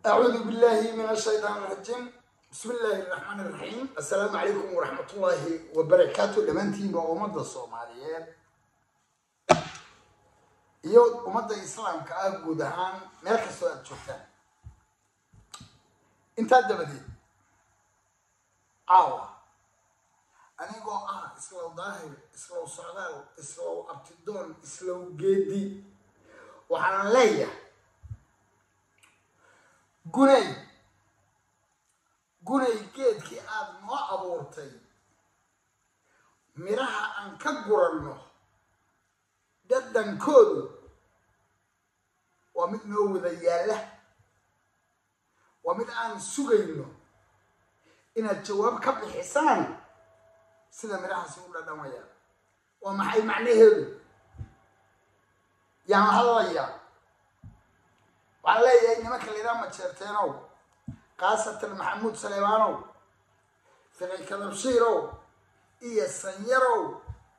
أعوذ بالله من الشيطان الرجيم. بسم الله الرحمن الرحيم. السلام عليكم ورحمة الله وبركاته. لمنتين بأمة الصوماليين يود أمة الإسلام كأجود عن مركز سؤال شفتان أنت أدبدي عاوة أنا جو إسلام ظاهر إسلام صعداء إسلام أبتدون إسلام جدي وحنا ليا قولي geedkii aad noo abuurtay miraha aan ka guranno dhadhankoodu waa mid noo wada yaalla waa mid aan sugayno inaad jawaab ka bixisaan sida mirahaasi u dhadhamayaan waa maxay macnaheedu yaan hadlayaa waxaan leeyahay nimanka layidhaha majeerteenow قاسة محمود سليمانو فقي كذبشيرو إيا سنيرو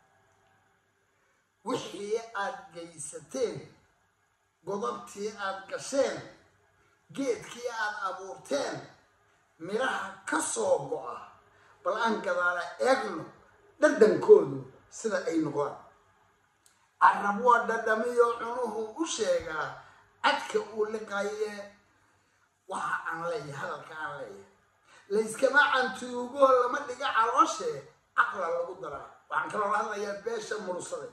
وحي آد جيستين قضبتي آد قشين جيت كي آد أبورتين مراها كسوغوا بلان قضالة إغنو دردن كودو سنة أي نغوان الربوة دردميو عنوه وشيغا أدك أولقاية waxa aan leeyahay hadalka aan leeyahay layskama cantuugo lama dhiga calooshe aqla lagu daraa waxaan kala hadlayaa beesha mursade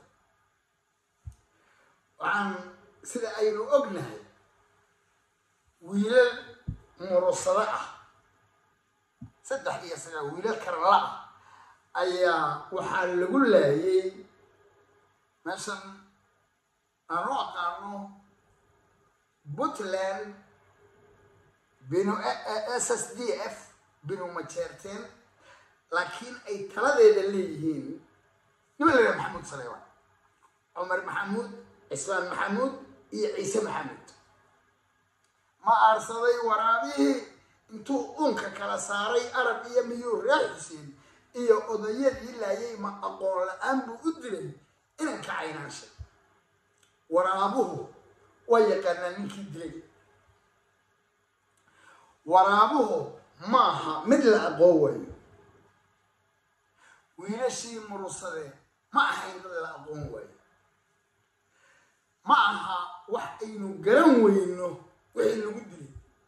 waxaan sida aynu ognahay wiilal mursade ah saddex iyo sagaal wiilal karala ah ayaa waxaa lagu laayay meeshan aan u aqaano Puntland بينو SSDF بينو مجرتين لكن أي ثلاثة الليهين نمر محمود سليمان عمر محمود إسلام محمود عيسى محمود ما أرسلي ورابيه انتو أنك كلا ساري عربية ميور رحسين إيا أضيات إلا يما أقول أنبو أدري إنك عيناشي ورابوه ويكنا منك دلي ورابوه ماها مثل أقوي وينشي مرسله ما حين مثل أقوي معها وحينو قرن وينو وحينو قدري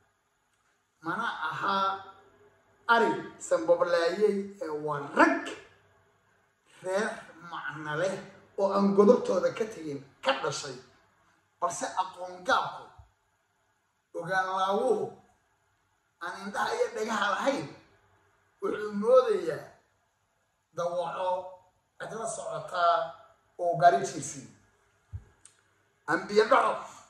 مناها أري سنبب لايي ورق رير معنى له وأن قدرتو ذا كتين كذا شيء بس أقوم قابو وقال لاوه أنا عندها يدها الحين والمودية ضوعوا أجل صعطة وقريب سيسي أم بيضعف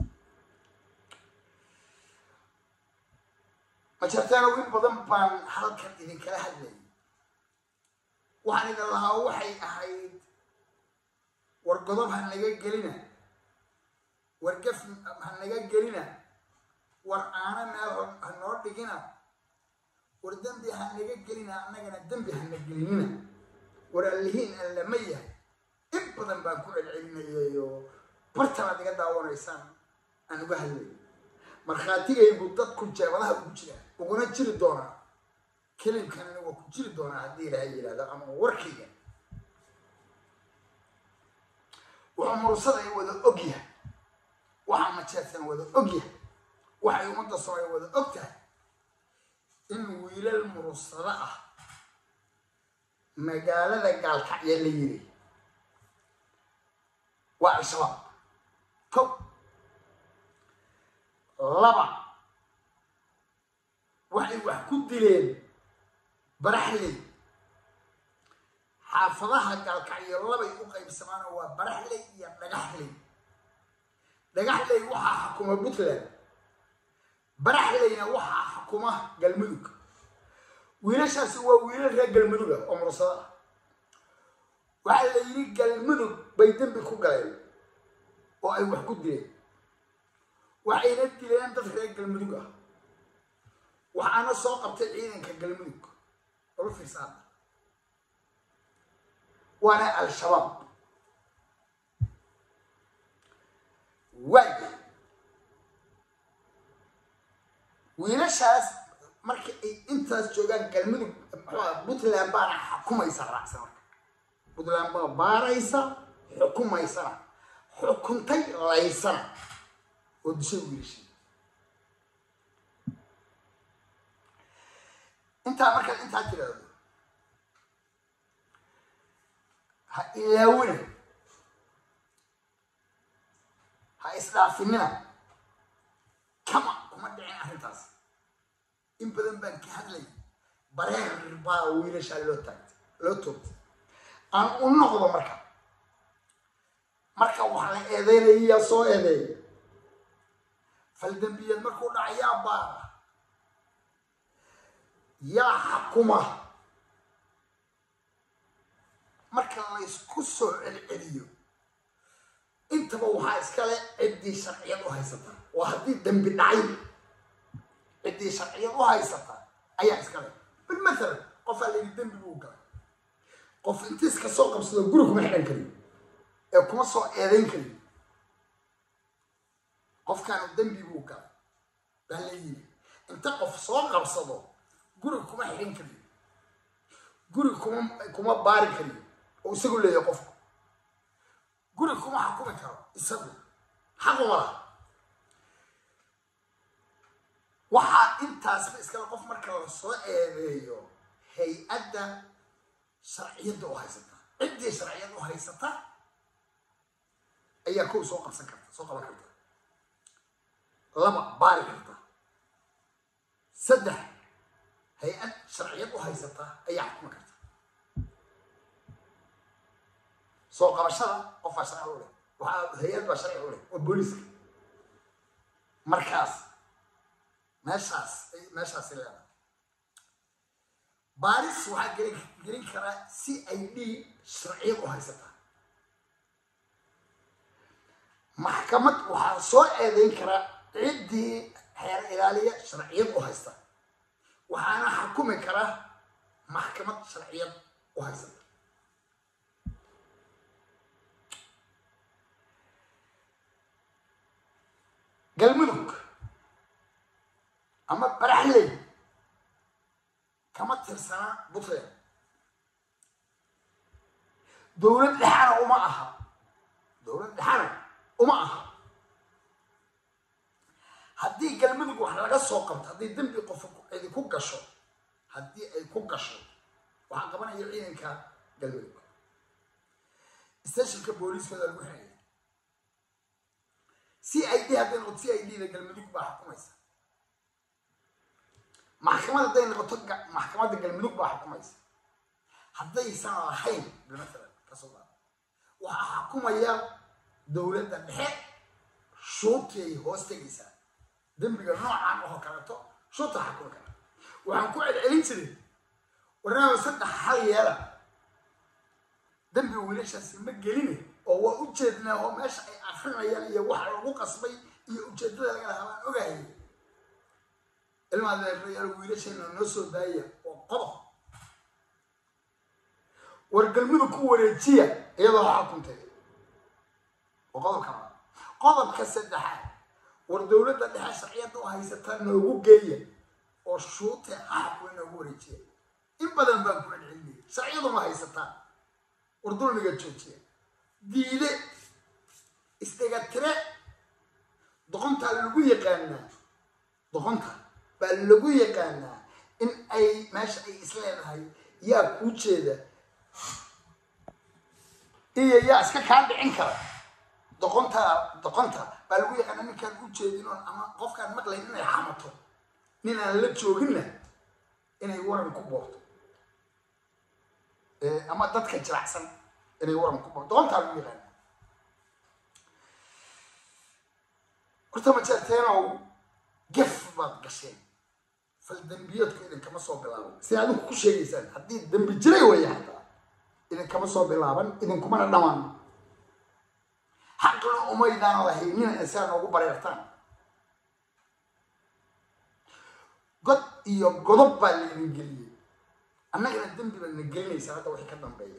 ما شفتنا وين بضم بان حلقة إذن كلا حدي وحن إذا الله وحي أحيد ورقضب هنلقى قلنا ورقف هنلقى قلنا وأنا ما هنور دقينا وردم بها نجقلنا أنا الدم بها نجقلنا ورالهين اللمية إبدا بكل العلم يو برتنا دقدا ورئيسان أنا بهلي مرخاتي يبودت كل شيء ولا بوجه وقلنا تشيل الدورة كلام كان أنا وكتير الدورة هدير هاي هذا أما وركيا وعمر صدق وذا أجيه وعم تشافن وذا أجيه waxay umada soo wada ogtahay in wiilal mursada ah magaalada gaalkacyo la yiri waa shabaab ko laba waxay wax ku dileen baraxley xaafadaha gaalkacyo labay u qaybsamaan waa baraxley iyo dhagaxley waxa xukuma Puntland baraxleyna waxa xukuma galmudug wiilashaasi waa wiilal reer galmudug ah oo mursada waxa la yiri galmudug bay dambi ku galeen oo ay wax ku dileen waxayna dileen dad reer galmudug ah waxaana soo qabtay ciidanka galmudug oo fiirsad waana al-shabaab way wiilashaas marka ay intaas joogaan galmudug Puntland baana xukumaysa raacsan marka Puntland baa baaraysa xukumaysana xukuntay laysana oo dishay wiilashii intaa marka intaa tiraado ha ilaawina ha isdhaafinina kama kuma dhicin arrintaas in badan baan ka hadlay bareer baa wiilasha loo toogtay aan u noqdo marka waxa la eedeynaya soo eedeeya faldambiyad markuu dhacayaa baara yaa xukuma marka la isku soo celceliyo intaba waxaa iskale ciddii sharciyad u haysata waa haddii dambi dhacay ciddii sharciyad u haysata ayaa iskale bilmathalan qofaa la yidhi dambi buu galay qof intiis ka soo qabsado guri kuma xidhan karin ee kuma soo eedayn karin qofkaanu dambi buu galay baa la yidhi inta qof soo qabsado guri kuma xidhan karin guri kuma baari karin oo isagu leeyahay qofku guri kuma xukumi karo isagu xaq uma laha waxaa intaasba iskale qof marka la soo eedeeyo hay-adda sharciyadda u haysata ciddii sharciyad u haysata ayaa kow soo qaban karta laba baari karta saddex hay-ad sharciyad u haysata ayaa xukumi karta soo qabashada qofaa sharci u leh waxaa hay-ad baa sharci u leh oo booliiska markaas meeshaas leedahay baaris waxaa gelin karaa CID sharciyad u haysata maxkamad waxaa soo eedeyn karaa ciddii xeer ilaaliya sharciyad u haysta waxaana xukumi karaa maxkamad sharciyad u haysata galmudug ama baraxley kama tirsana Puntland dowlad dhexana uma aha haddii galmudug wax laga soo qabto haddii dambi qof ay ku gasho waxaan qabanaya ciidanka galmudug stationka booliiska lagu xiraya CID haddii noqoto CID-da galmudug baa xukumaysa maxkamadda hadday noqoto maxkamadda galmudug baa xukumaysa haddaysan lahayn bilmathalan kasoo qaado waxaa xukumaya dowladda dhexe shuurtii ay hoos tegaysaa dembiga noocan oo kaleeto shuurta xukumi kara waxaan ku celcelin jiray warnaaba saddex hal yeela dembiga wiilashaasi ma geline oo waa u jeednaa oo meesha ay akrinayaan iyo waxa lagu qasbay iyo ujeedada laga lahaa baan ogahayay ilmaha wiilashayna noo soo daaya oo qodob war galmudug ku wareejiya iyadoo xukuntay oo qodobka saddexaad war dowladda dhexe sharciyadda u haysata noogu geeya oo shuute xaqu inoogu wareejiya in badan baan ku celcelinaya sharciyadu ma haysataa war dulmiga joojiya diide isdhegatire doqontaa lagu yaqaanaa in ay meesha ay isleedahay yaa kuu jeeda iyo yaa iska kaa dhicin kara doqonta baa lagu yaqaanaa ninkaan u jeedin oo ama qofkaan maqlayn inay xamato nin aan la jooginna inay waran ku boorto ama dadka jiracsan inay waran ku boorto doqontaa lagu yaqaanaa horta ma jeerteenow gef baad gasheen faldambiyadku idinkama soo bilaaban si adinku ku sheegaysaan haddii dambi jiray weeye hataa idinkama soo bilaaban idinkumana dhamaan xaqna umaydaan lahaynina insaan noogu bareertaan god iyo godob baa laydin geliyey annagana dembi baad na gelinaysaa hadda wixii ka dambeeya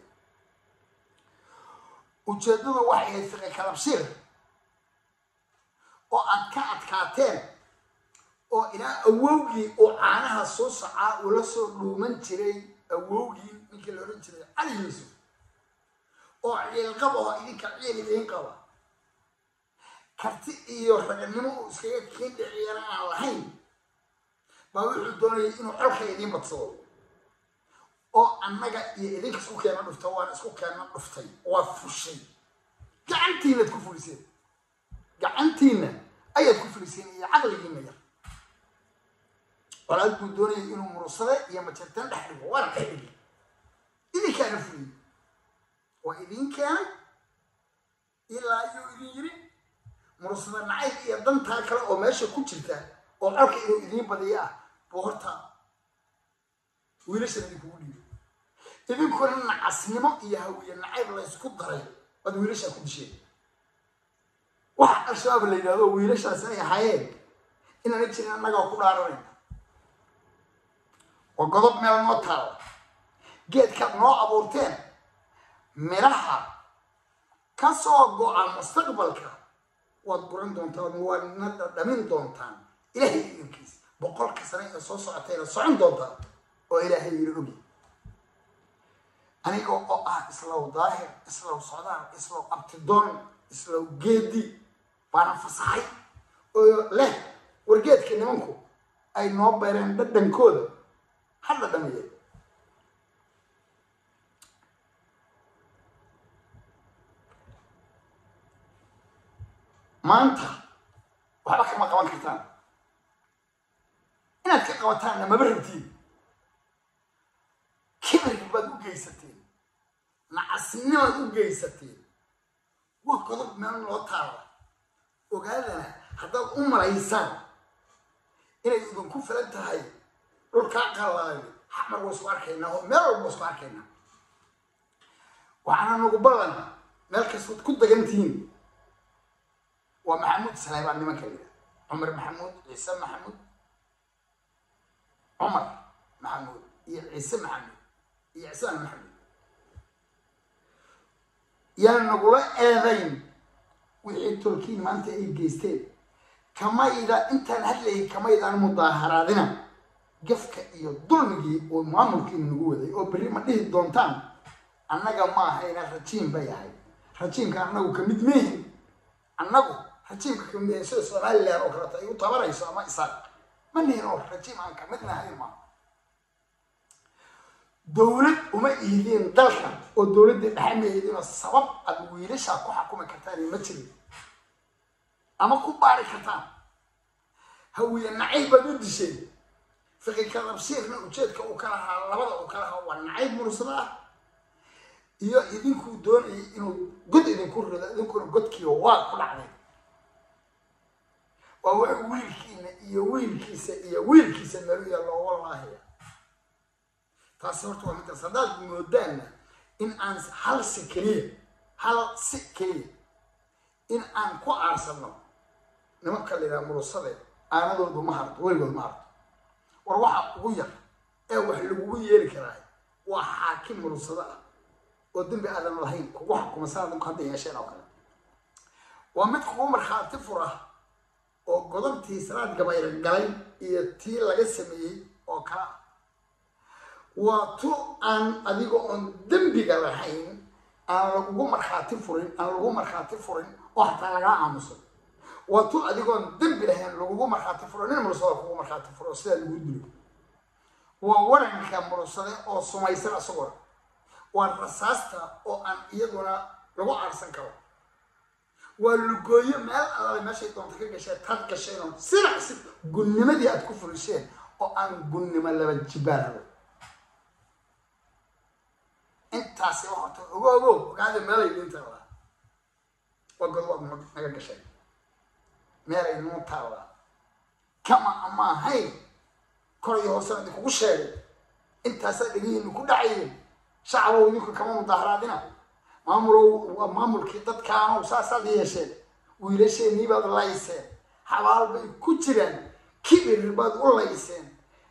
ujeeddadu waxay haysiqay kalabshiir oo aad ka adkaateen oo ilaa awowgii oo caanaha soo socaa ula soo dhuuman jiray awowgii ninkii la oran jiray cali yuusuf oo ciil qaba oo idinka ciil idin qaba karti iyo raganimo uu iskaga keen dhiciyana aan lahayn baa wuxuu doonayay inuu colka idin badsado oo annaga iyo idinka isku keena dhufta waan isku keena dhuftay waa fushay gacantiina ku fuliseen gacantiina ayaad ku fuliseen iyo caqligiina yar walaal ku doonayay inuu mursade iyo majartan dhex dhigo waan ka dhigay idinkaana fuliyey waa idinkaana ilaa ayuu idin yiri mursada nacayb iyo dantaa kale oo meesha ku jirta oo colka inuu idin badiya ah buu horta wiilashan idinkugu dhiibay idinkuna nacasnimo iyo hawiye nacayb la isku daray waad wiilashaa ku disheen waxa al-shabaab la yidhahdo wiilashaas inay ahaayeen inaana jirin annaga ku dhaaranayn waa godob meel noo taala geedkaad noo abuurteen midhaha ka soo go-a mustaqbalka waad guran doontaan waadna dhamin doontaan ilaahay idinkiisa 100 sano ee soo socotayna socon doontaan oo ilaahay yiri ogi aniga oo ah islaw daahir islaw socdaal islaw abtidoon islaw geedi baan fasaxay oo leh wargeedka nimanku ay noo beereen dhadhankooda hadda dhamiyay maanta waxba kama qaban kartaan inaad ka qabataan ma barabtiin kibir baad u geysateen nacasnimaad u geysateen waa qodob meel loo taala ogaadana haddaad u malaysaan inay idinku filan tahay dhulkaa qalaayo xamar waa isku arkaynaa oo meel walba isku arkaynaa waxaana nagu badan meel kastood ku dagantihiin ومحمود سليمان نما كليا عمر محمود عيسى محمود عمر محمود عيسى محمود عيسى محمود يعني نقول اذين وحي تركين ما انت اي جيستين كما اذا انت هدلي كما اذا المظاهراتنا قفك iyo dulmigi oo maamulkii nagu waday oo bari ma dhigi doontaan annaga ma hayna rajiin bayahay rajiinka annagu kamid meehin annagu rajiimka kamid sida Soomaaliland oo kale ay u tabarayso ama isaaq ma niino rajiim aan kamid nahay ma dawlad uma iidin dalka oo dawladda dhaxmeeyay sabab aad wiilasha ku xukumi kartaan ma jirin ama ku baari kartaan hawiye nacayb u dishay فكيف بصيرنا وجدك وكلها لبض وكلها والنعيب مرسلة iyo idinku doonay inuu god idinku rido idinku godkii waa ku dhacday waa wiilkiina iyo wiilkiisa meel yar loo wallahi taas horta waa mid sadad moodana in aan hal sikriye in aan ku aarsano nimanka leeyahay mursade aanadoodu ma harto weligood ma harto war waxa ugu yar ee wax lagu yeeli karaa waa xaakim mursada oo dambi aadan lahayn kugu xukuma sanadku hadda yeesheen oo kale waa mid kugu marxaati fura oo godobtii sanad gabayr galay iyo tii laga sameeyay oo kala waa tu aan adiga on dambiga lahayn aan lagu marxaati furin oo hatta laga aamuso waa tu adiga on dambi lahayn lagu marxaati furin mursada kugu marxaati furo sida lagu dilo waa waranka mursada oo sumaysan asagoo والرصاصة أو أن يدنا لو أرسل كوا والجوية مال على ماشي تنتقل كشيء تاد كشيء نو سرع قلنا ما دي أتكفر الشيء أو أن قلنا ما لبى الجبال أنت سوحت أوه قاعد مالي أنت ولا وقلوا ما كشيء مالي نو تاولا كما أما هاي كل يوصل عندك وشيء أنت سألني كل عين شعبوا يمكن كمان مظاهراتنا مامور كتاب كانوا ساسا ديشين ويلشين يبغى الله يسين حوال بكتيرن كبير بعد الله يسين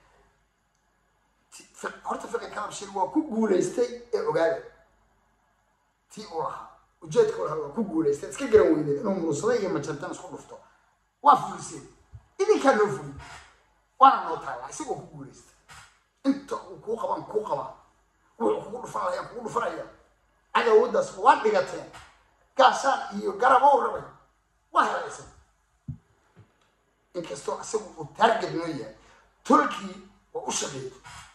هرت فكرة كلام شيء هو كوجول يستي أوجاد تي أوها وجد كلها كوجول يستي سكجروا يدين إنهم رسلين ما جنتنا سكون رفتوا وافلسين إذا كانوا فلي وانا نوتالا اسيغو ku guuleystay inta uu ku qaban wuxuu kugu dhufanaya cadawadaas waa dhigateen gaashaan iyo garabo rabay waa helaysan inkastoo asagu uu target noo yahay turkey oo u shaqeeyay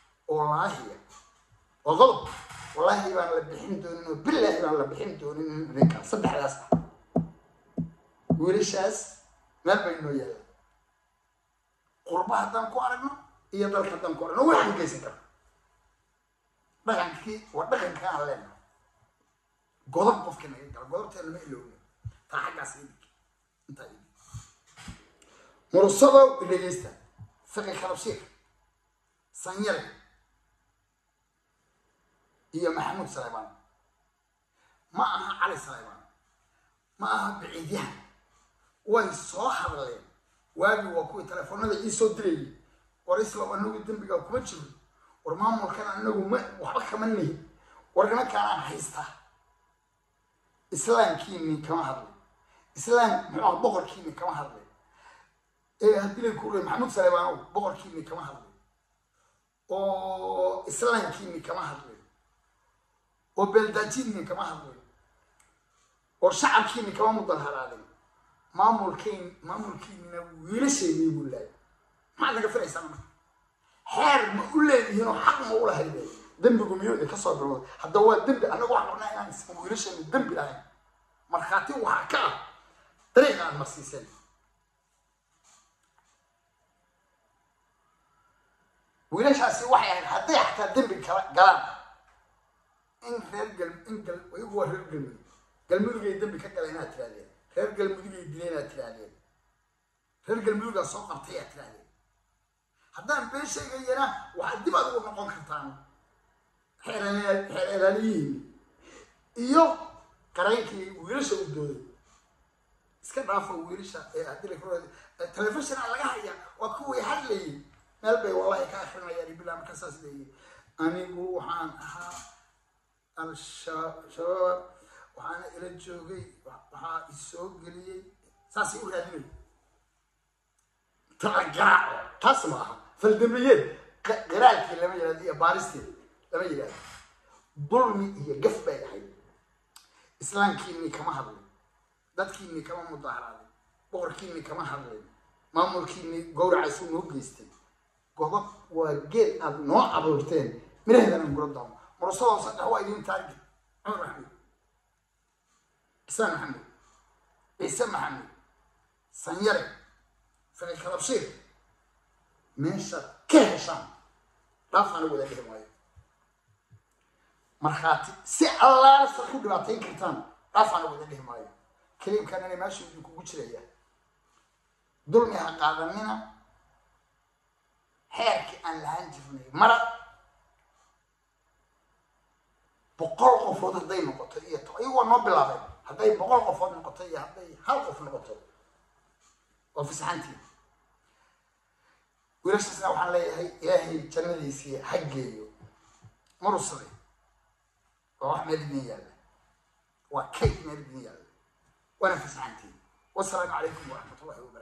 والله baan la bixin doonin billahi baan la bixin doonin ninka saddexdaas wiilashaas meel bay noo yaala qurba haddaan ku aragno iyo dalka haddaan ku aragno waxaan geysan karnaa dhaqankii waa dhaqanka aan leenahay godob qofka naga gala godobteena ma ilowna taa xaggaas idinka intaa idinka mursado dhegeysta fiqi khalabshiir sanyare iyo maxamuud Saleymaan ma aha cali Saleymaan ma aha biciidyahan way soo hadleen waagi waa kuwii telefoonada ii soo diray war isla anagu dambiga kuma jiro war maamulkan anagu waxba kama nihin wargana kaan haysta islaamkiini kama hadlay islaam muxuu boqorkiini kama hadlay haddii la kuuray maxamuud Saleymaan boqorkiini kama hadlay oo islaamkiini kama hadlay وبلداتيني كما هذول وشعبكيني كما مظهرات مامولكين ويلشي يقول لا ما عندك فرق سنة حير ما أقول له إنه حق ما أقوله هذي ذنبكم يودي كسر هذا هو الذنب أنا واحد من يعني اسمه ويلشي الذنب الآن مرخاتي وحكا طريقة المرسيسين ويلش هسي واحد حتى يحتى الذنب الكلام إن رجل ويقوى رجل قلمي يدم بكلينات ترالين رجل مدير يدينات ترالين رجل مدير السوق بتاعي ترالين هذا بيش جينا وحد ما هو نقول كتان حيرانين إيوه كرايكي ويرش ودود إسكان عفوا ويرش هديلك التلفزيون على جاهية وكوي حلي نلبي والله كآخرنا يعني بلا مكساس لي أنا جوحان الشباب وحنا إلى الجوجي وحنا السوق قليل ساسي يقول هذي ترجع تسمع في الدنيا قراءة لما يجي باريستي لما يجي ظلمي هي قف بين حي إسلام كيني كما هذول دات كيني كما مظاهرات بور كيني كما هذول مامور كيني جور عيسون وجيستي قهوة وجيل نوع أبورتين من هذا المقدام مرسول صدق هو يدين تارجت عمر محمود إسلام محمود إسلام محمود سنيري في الكلابشير ماشا كهشام رافع له ولا كده ماي مرخاتي سي الله سكود باتين كرتان رافع له ولا كده ماي كلام كان أنا ماشي بيكون بشرية دول قاعديننا هيك أن لهنجفني مرة بقول قفوت هذي نقطية أيوة ما بلغي هذي بقول قفوت نقطية هذي هالقف نقطة وفي سحنتي وليش تسمعوا عن هي جنريسي حقي مرسلي وأحمد النيال وكيف من النيال وأنا في سحنتي والسلام عليكم ورحمة الله وبركاته.